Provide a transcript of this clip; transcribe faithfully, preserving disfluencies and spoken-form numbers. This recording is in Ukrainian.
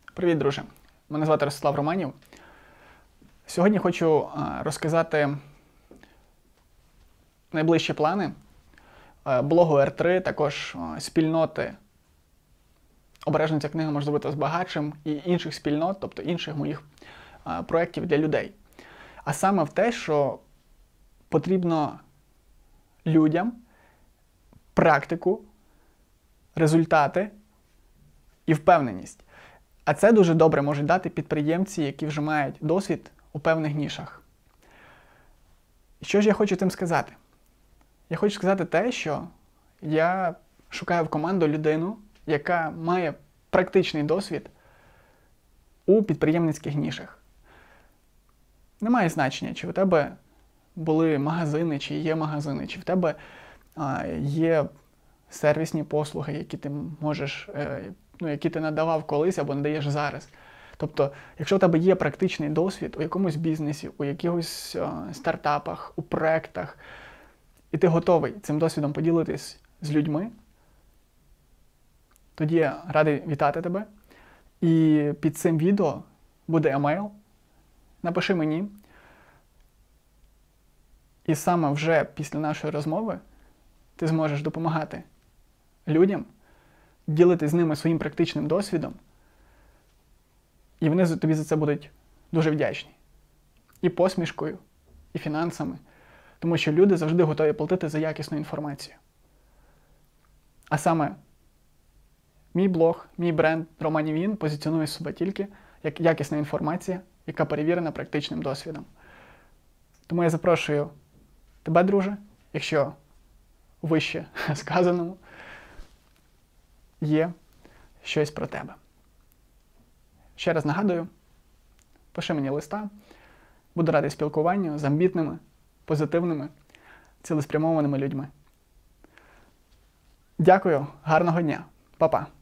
Привіт, друже! Мене звати Ростислав Романів. Сьогодні хочу розказати найближчі плани блогу ар три, також спільноти «Обережно ця книга може зробити вас багатшим» і інших спільнот, тобто інших моїх проєктів для людей. А саме в те, що потрібно людям практику, результати і впевненість. А це дуже добре можуть дати підприємці, які вже мають досвід у певних нішах. І що ж я хочу тим сказати? Я хочу сказати те, що я шукаю в команду людину, яка має практичний досвід у підприємницьких нішах. Немає значення, чи у тебе були магазини, чи є магазини, чи в тебе а, є сервісні послуги, які ти можеш, е, ну, які ти надавав колись або надаєш зараз. Тобто, якщо у тебе є практичний досвід у якомусь бізнесі, у якихось е, стартапах, у проєктах, і ти готовий цим досвідом поділитись з людьми, тоді я радий вітати тебе. І під цим відео буде емейл. Напиши мені. І саме вже після нашої розмови ти зможеш допомагати людям, ділитись з ними своїм практичним досвідом, і вони тобі за це будуть дуже вдячні. І посмішкою, і фінансами. Тому що люди завжди готові платити за якісну інформацію. А саме мій блог, мій бренд Романів позиціонує себе тільки як якісна інформація, яка перевірена практичним досвідом. Тому я запрошую тебе, друже, якщо вище сказаному є щось про тебе. Ще раз нагадую, пиши мені листа, буду радий спілкуванню з амбітними, позитивними, цілеспрямованими людьми. Дякую, гарного дня, па-па!